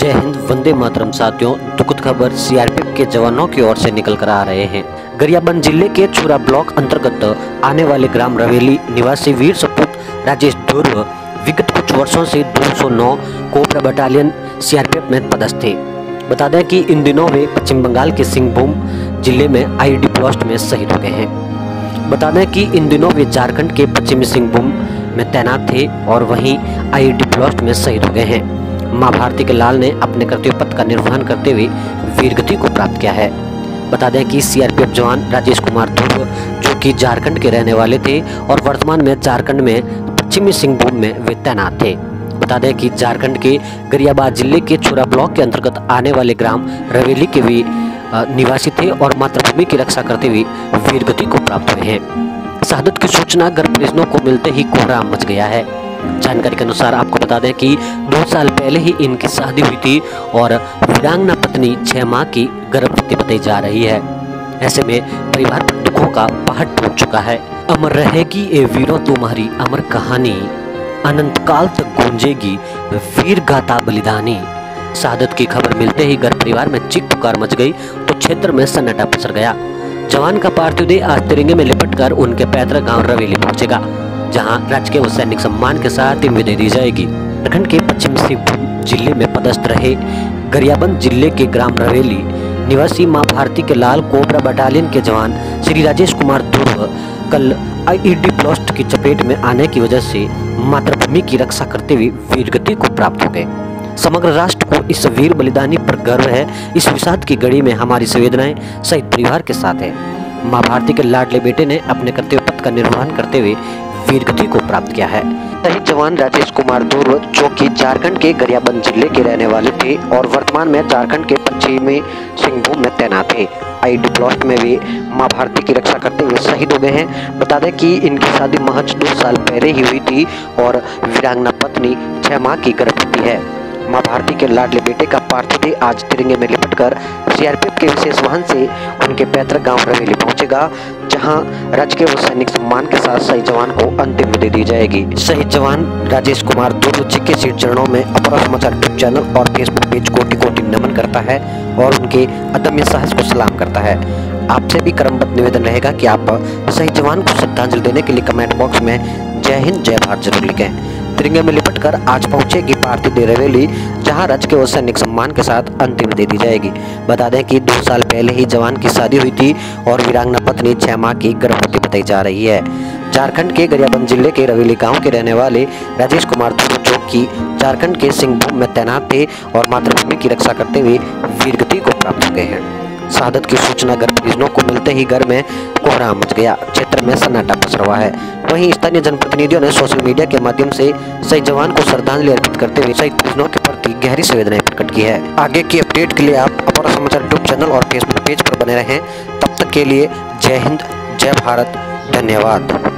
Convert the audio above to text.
जय हिंद, वंदे मातरम। साथियों, दुखद खबर सीआरपीएफ के जवानों की ओर से निकल कर आ रहे हैं। गरियाबंद जिले के छुरा ब्लॉक अंतर्गत आने वाले ग्राम रवेली निवासी वीर सपूत राजेश ध्रुव विगत कुछ वर्षों से 209 कोबरा बटालियन सीआरपीएफ में पदस्थ थे। बता दें कि इन दिनों वे पश्चिम बंगाल के सिंहभूम जिले में आईईडी ब्लास्ट में शहीद हो गए हैं। बता दें कि इन दिनों वे झारखंड के पश्चिमी सिंहभूम में तैनात थे और वहीं आईईडी ब्लास्ट में शहीद हो गए हैं। मां भारती के लाल ने अपने कर्तव्य पथ का निर्वहन करते हुए वीरगति को प्राप्त किया है। बता दें कि सीआरपीएफ जवान राजेश कुमार ध्रुव, जो कि झारखंड के रहने वाले थे और वर्तमान में झारखंड में पश्चिमी सिंहभूम में वे तैनात थे। बता दें कि झारखंड के गरियाबंद जिले के छुरा ब्लॉक के अंतर्गत आने वाले ग्राम रवेली के वे निवासी थे और मातृभूमि की रक्षा करते हुए वीरगति को प्राप्त हुए हैं। शहादत की सूचना घर परिजनों को मिलते ही कोहराम मच गया है। जानकारी के अनुसार आपको बता दें कि 2 साल पहले ही इनकी शादी हुई थी और वीरांगना पत्नी 6 माह की गर्भवती बताई जा रही है। ऐसे में परिवार पर दुखों का पहाड़ टूट चुका है। अमर रहेगी ए वीरों तुम्हारी अमर कहानी, अनंत काल तक गूंजेगी वीर गाथा बलिदानी। शहादत की खबर मिलते ही घर परिवार में चीख पुकार मच गई तो क्षेत्र में सन्नाटा पसर गया। जवान का पार्थिव देह आज तिरंगे में लिपटकर उनके पैतृक गांव रवेली पहुंचेगा, जहां राजकीय व सैनिक सम्मान के साथ विदाई दी जाएगी। झारखंड के पश्चिम सिंहभूम जिले में पदस्थ रहे गरियाबंद जिले के ग्राम रवेली निवासी मां भारती के लाल कोबरा बटालियन के जवान श्री राजेश कुमार ध्रुव कल आईईडी ब्लास्ट की चपेट में आने की वजह से मातृभूमि की रक्षा करते हुए वीरगति को प्राप्त हो गए। समग्र राष्ट्र को इस वीर बलिदानी पर गर्व है। इस विषाद की घड़ी में हमारी संवेदनाएं शहीद परिवार के साथ है। मां भारती के लाडले बेटे ने अपने कर्तव्य पथ का निर्वहन करते हुए वीरगति को प्राप्त किया है। शहीद जवान राजेश कुमार ध्रुव, जो कि झारखंड के गरियाबंद जिले के रहने वाले थे और वर्तमान में झारखंड के पश्चिमी सिंहभूम में तैनात थे। आईईडी ब्लास्ट में वे मां भारती की रक्षा करते हुए शहीद हो गए हैं। बता दें कि इनकी शादी महज 2 साल पहले ही हुई थी और वीरांगना पत्नी 6 माह की गर्भवती है। मां भारती के लाडले बेटे का पार्थिव देह आज तिरंगे में लिपटकर सीआरपीएफ के विशेष वाहन से उनके पैतृक गांव रवेली पहुंचेगा, जहां राजकीय व सैनिक सम्मान के साथ शहीद जवान को अंतिम विदाई दी जाएगी। शहीद जवान राजेश कुमार ध्रुव जी के श्री चरणों में अपरा समाचार यूट्यूब चैनल और फेसबुक पेज कोटि-कोटि नमन करता है और उनके अदम्य साहस को सलाम करता है। आपसे भी क्रमबद्ध निवेदन रहेगा कि आप शहीद जवान को श्रद्धांजलि देने के लिए कमेंट बॉक्स में जय हिंद जय भारत जरूर लिखें। तिरंगे में लिपटकर आज पहुंचेगी पार्थिव देह रवेली, जहां राजकीय व सैनिक सम्मान के साथ अंतिम विदाई दी जाएगी। बता दें कि 2 साल पहले ही जवान की शादी हुई थी और वीरांगना पत्नी 6 माह की गर्भवती बताई जा रही है। झारखंड के गरियाबंद जिले के रवेली गांव के रहने वाले राजेश कुमार ध्रुव, जो कि झारखंड के सिंहभूम में तैनात थे और मातृभूमि की रक्षा करते हुए वीरगति को प्राप्त हो गए हैं। शहादत की सूचना घर परिजनों को मिलते ही घर में कोहराम मच गया। क्षेत्र में सन्नाटा पसरा हुआ है। वहीं स्थानीय जनप्रतिनिधियों ने सोशल मीडिया के माध्यम से शहीद जवान को श्रद्धांजलि अर्पित करते हुए शहीद परिजनों के प्रति गहरी संवेदनाएं प्रकट की है। आगे की अपडेट के लिए आप अपरा समाचार यूट्यूब चैनल और फेसबुक पेज पर बने रहें। तब तक के लिए जय हिंद जय भारत, धन्यवाद।